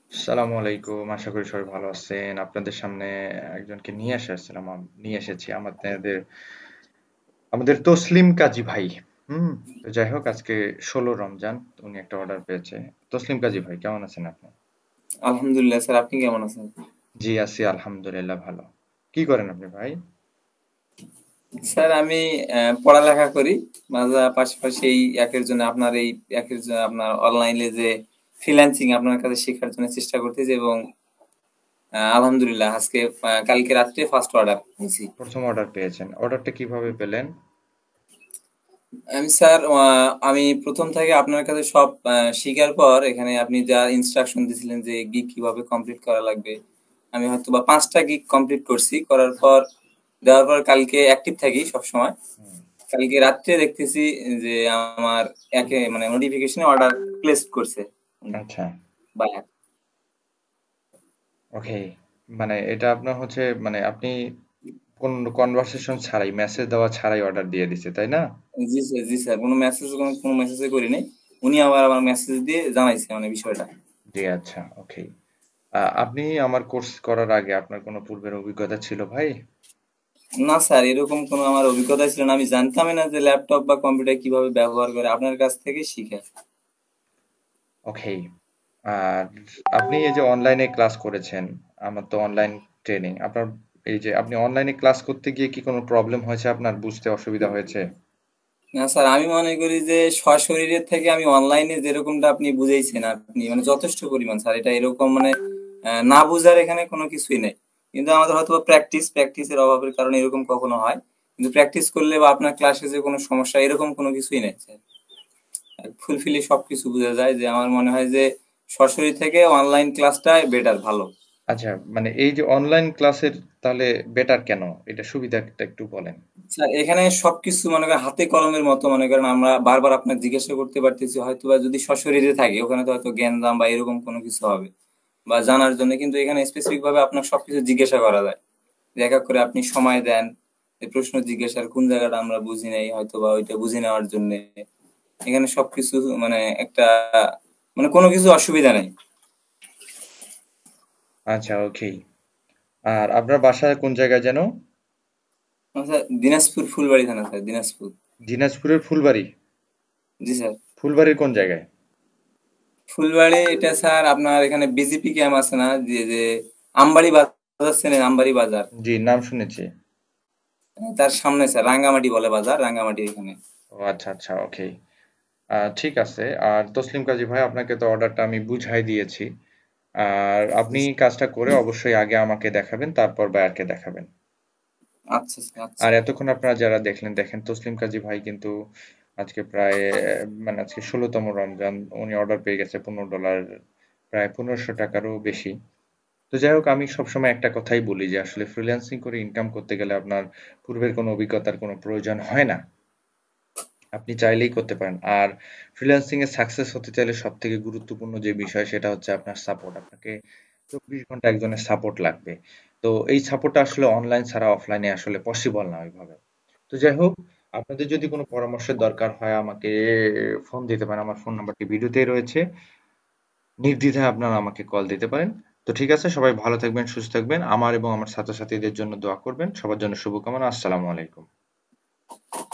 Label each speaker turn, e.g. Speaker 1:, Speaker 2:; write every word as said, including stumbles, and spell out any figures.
Speaker 1: আসসালামু আলাইকুম। আশা করি সবাই ভালো আছেন। আপনাদের সামনে একজনকে নিয়ে এসেছিলাম আম নিয়ে এসেছি আমাদের আমাদের তসলিম কাজী ভাই। হুম? তো যাই হোক আজকে ষোল রমজান। তো উনি একটা অর্ডার পেয়েছে। তসলিম কাজী ভাই কেমন আছেন আপনি?
Speaker 2: আলহামদুলিল্লাহ স্যার, আপনি কেমন আছেন?
Speaker 1: জি আছি আলহামদুলিল্লাহ ভালো। কি করেন আপনি ভাই?
Speaker 2: স্যার আমি আহ, পড়ালেখা করি, মাঝে পাশাপাশি এই একের জন্য আপনার এই একের জন্য আপনার অনলাইনে যে ফ্রিল্যান্সিং আপনার কাছে শেখার জন্য চেষ্টা করতেছি এবং আহ, আলহামদুলিল্লাহ আজকে আহ, কালকে রাত্রে ফার্স্ট অর্ডার পেয়েছি।
Speaker 1: প্রথম অর্ডার পেয়েছেন। অর্ডারটা কিভাবে পেলেন?
Speaker 2: আমি স্যার আহ, আমি প্রথম থেকে আপনার কাছে সব আহ, শিখার পর এখানে আপনি যা ইনস্ট্রাকশন দিয়েছিলেন যে গিগ কিভাবে কমপ্লিট করা লাগবে, আমি হয়তো বা পাঁচটা গিগ কমপ্লিট করছি। করার পর দেওয়ার পর কালকে অ্যাক্টিভ থাকি সব সময়।
Speaker 1: হুম,
Speaker 2: কালকে রাত্রে দেখতেছি যে আমার একে মানে নোটিফিকেশনে অর্ডার প্লেস করছে
Speaker 1: আচ্ছা।
Speaker 2: বায়ার।
Speaker 1: ওকে। মানে এটা আপনার হচ্ছে মানে আপনি কোন কনভারসেশন ছাড়াই মেসেজ দেওয়া ছাড়াই অর্ডার দিয়ে দিছে, তাই না?
Speaker 2: জি স্যার, জি স্যার, কোনো মেসেজ কোনো কোনো মেসেজে করি নাই। উনি আবার আমার মেসেজ দিয়ে জানাইছে মানে বিষয়টা।
Speaker 1: জি আচ্ছা, ওকে। আ আপনি আমার কোর্স করার আগে আপনার কোনো পূর্বের অভিজ্ঞতা ছিল ভাই?
Speaker 2: না স্যার, এরকম কোনো আমার অভিজ্ঞতা ছিল না, আমি জানতামই না যে ল্যাপটপ বা কম্পিউটার কিভাবে ব্যবহার করে, আপনার কাছ থেকে শিখে।
Speaker 1: ওকে। আর আপনি এই যে অনলাইনে ক্লাস করেছেন, আমার তো অনলাইন ট্রেনিং। আপনার এই যে আপনি অনলাইনে ক্লাস করতে গিয়ে কি কোনো প্রবলেম হয়েছে আপনার? বুঝতে অসুবিধা হয়েছে?
Speaker 2: না স্যার, আমি মনে করি যে সশরীরের থেকে আমি অনলাইনে যেরকমটা আপনি বুঝাইছেন, আপনি মানে যথেষ্ট পরিমাণ স্যার, এটা এরকম মানে আহ, না বুঝার এখানে কোনো কিছুই নেই। কিন্তু আমাদের হয়তো প্র্যাকটিস প্র্যাকটিসের অভাবের কারণে এরকম কখনো হয়। কিন্তু প্র্যাকটিস করলে বা আপনার ক্লাসে যে কোনো সমস্যা এরকম কোনো কিছুই নেই স্যার। ফুলফিলি সবকিছু বোঝা যায়, যে আমার মনে হয় যে সরাসরি থেকে অনলাইন ক্লাসটাই বেটার, ভালো।
Speaker 1: আচ্ছা, মানে এই যে অনলাইন ক্লাসের তাহলে বেটার কেন? এটা সুবিধাটা একটু বলেন।
Speaker 2: স্যার এখানে সবকিছু মনে করেন হাতে কলমের মতো, মনে করেন আমরা বারবার আপনার জিজ্ঞাসা করতে পারতেছি, হয়তো বা যদি সশরীরে থাকে ওখানে তো হয়তো জ্ঞানদাম বা এরকম কোনো কিছু হবে বা জানার জন্য, কিন্তু এখানে স্পেসিফিক ভাবে আপনার সবকিছু জিজ্ঞাসা করা যায়। যে এক এক করে আপনি সময় দেন, এই প্রশ্ন জিজ্ঞাসার কোন জায়গাটা আমরা বুঝি নাই হয়তো বা ওইটা বুঝে নেওয়ার জন্য এখানে সবকিছু মানে একটা মানে কোনো কিছু অসুবিধা নেই।
Speaker 1: আচ্ছা, ওকে। আর আপনার বাসা কোন জায়গায় যেন?
Speaker 2: আচ্ছা, দিনাজপুর ফুলবাড়ি থানা স্যার, দিনাজপুর।
Speaker 1: দিনাজপুরের ফুলবাড়ি?
Speaker 2: জি স্যার।
Speaker 1: ফুলবাড়ির কোন জায়গায়?
Speaker 2: ফুলবাড়ি এটা স্যার আপনার এখানে বিজেপি ক্যাম্প আছে না, যে যে আমবাড়ি বাজার চেনেন, আমবাড়ি বাজার,
Speaker 1: জি, নাম শুনেছি।
Speaker 2: তার সামনে স্যার রাঙ্গামাটি বলে বাজার, রাঙ্গামাটি এখানে।
Speaker 1: ও আচ্ছা, আচ্ছা, ওকে। আ ঠিক আছে। আর তসলিম কাজী ভাই আপনাকে তো অর্ডারটা আমি বুঝাই দিয়েছি। আর আপনি কাজটা করে অবশ্যই আগে আমাকে দেখাবেন, তারপর বায়ারকে দেখাবেন।
Speaker 2: আচ্ছা স্যার,
Speaker 1: আর
Speaker 2: আচ্ছা।
Speaker 1: এতক্ষণ আপনারা যারা দেখলেন, দেখেন তসলিম কাজী ভাই কিন্তু আজকে প্রায় আহ, মানে আজকে ষোলতম রমজান। উনি অর্ডার পেয়ে গেছে পনেরো ডলার, প্রায় পনেরোশো টাকারও বেশি। তো যাই হোক আমি সবসময় একটা কথাই বলি যে আসলে ফ্রিল্যান্সিং করে ইনকাম করতে গেলে আপনার পূর্বের কোনো অভিজ্ঞতার কোনো প্রয়োজন হয় না। আপনি চাইলেই করতে পারেন। আর ফ্রিল্যান্সিং এ সাকসেস হতে চাইলে সবথেকে গুরুত্বপূর্ণ যে বিষয় সেটা হচ্ছে আপনার সাপোর্ট। আপনাকে চব্বিশ ঘন্টা একজনের সাপোর্ট লাগবে। তো এই সাপোর্টটা আসলে অনলাইন ছাড়া অফলাইনে আসলে পসিবল না ওইভাবে। তো যাই হোক, আপনাদের যদি কোনো পরামর্শের দরকার হয় আমাকে ফোন দিতে পারেন। আমার ফোন নাম্বারটি ভিডিওতেই রয়েছে। নির্দ্বিধায় আপনারা আমাকে কল দিতে পারেন। তো ঠিক আছে, সবাই ভালো থাকবেন, সুস্থ থাকবেন। আমার এবং আমার ছাত্রছাত্রীদের জন্য দোয়া করবেন। সবার জন্য শুভকামনা। আসসালামু আলাইকুম।